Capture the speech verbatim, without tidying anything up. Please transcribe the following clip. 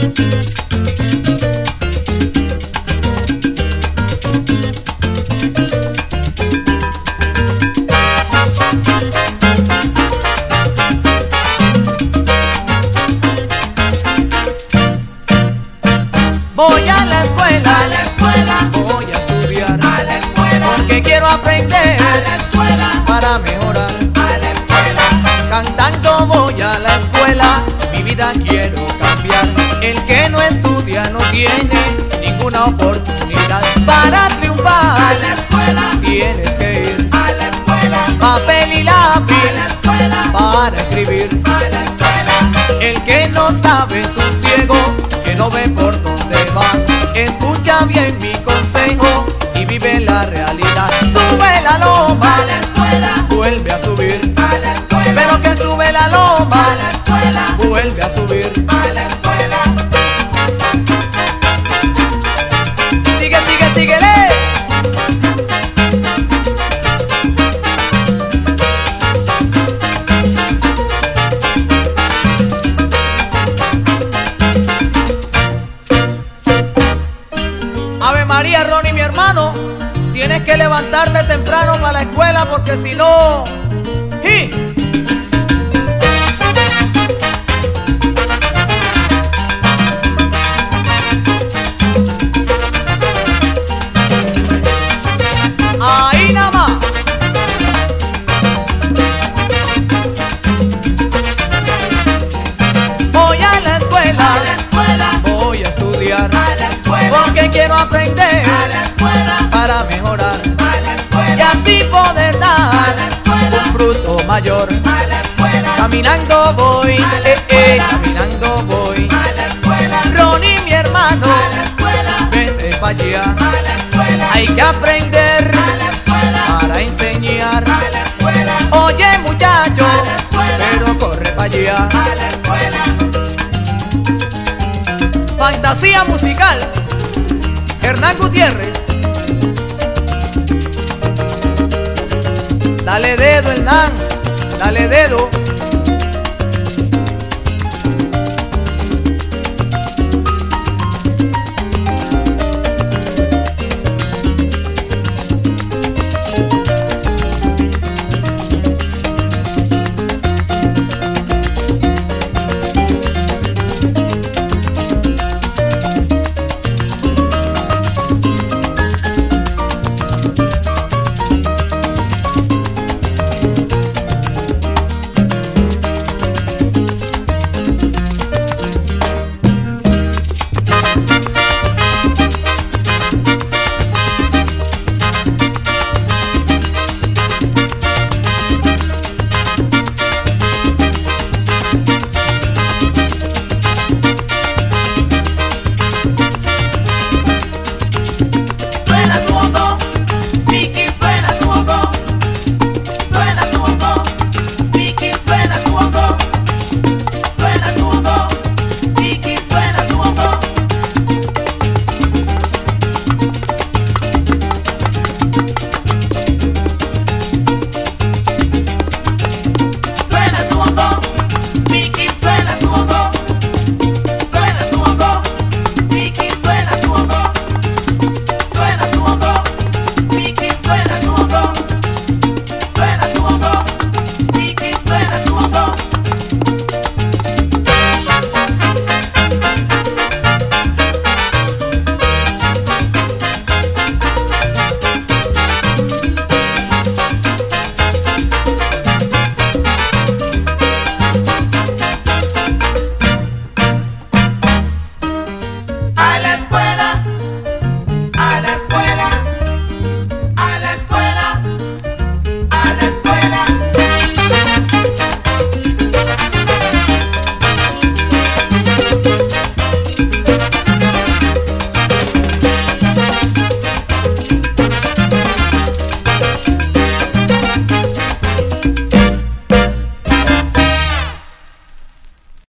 Voy a la escuela, a la escuela, voy a estudiar, a la escuela, porque quiero aprender, a la escuela, para mejorar. a la escuela, Cantando voy a la escuela, mi vida quiero cambiar. El que no estudia no tiene ninguna oportunidad. Para triunfar, a la escuela, tienes que ir. a la escuela, Papel y a la lápiz escuela, para escribir. a la escuela, El que no sabe es un ciego que no ve por dónde va. Escucha bien mi consejo y vive la realidad. Sube la loma, a la escuela, vuelve a subir. a la escuela, Pero que sube la loma, a la escuela, vuelve a subir. a la escuela. Sigue, sigue, síguele. Ave María, Ronnie, mi hermano, tienes que levantarte temprano para la escuela porque si no... ¡Sí! Ahí nada más. Voy a la escuela, A la escuela, voy a estudiar, a la escuela, porque quiero aprender, a la escuela, para mejorar a la y escuela, así poder a dar la escuela, un fruto mayor. a la escuela, Caminando voy, A la eh, eh, escuela. caminando voy. a la escuela, Ronnie, mi hermano, a la escuela, vete pa' allá. a la escuela, Hay que aprender a la escuela, para enseñar. a la escuela, Oye muchacho, A la escuela. pero corre pa' allá. a la escuela. Fantasía musical, Hernán Gutiérrez. Dale dedo, Hernán, dale dedo.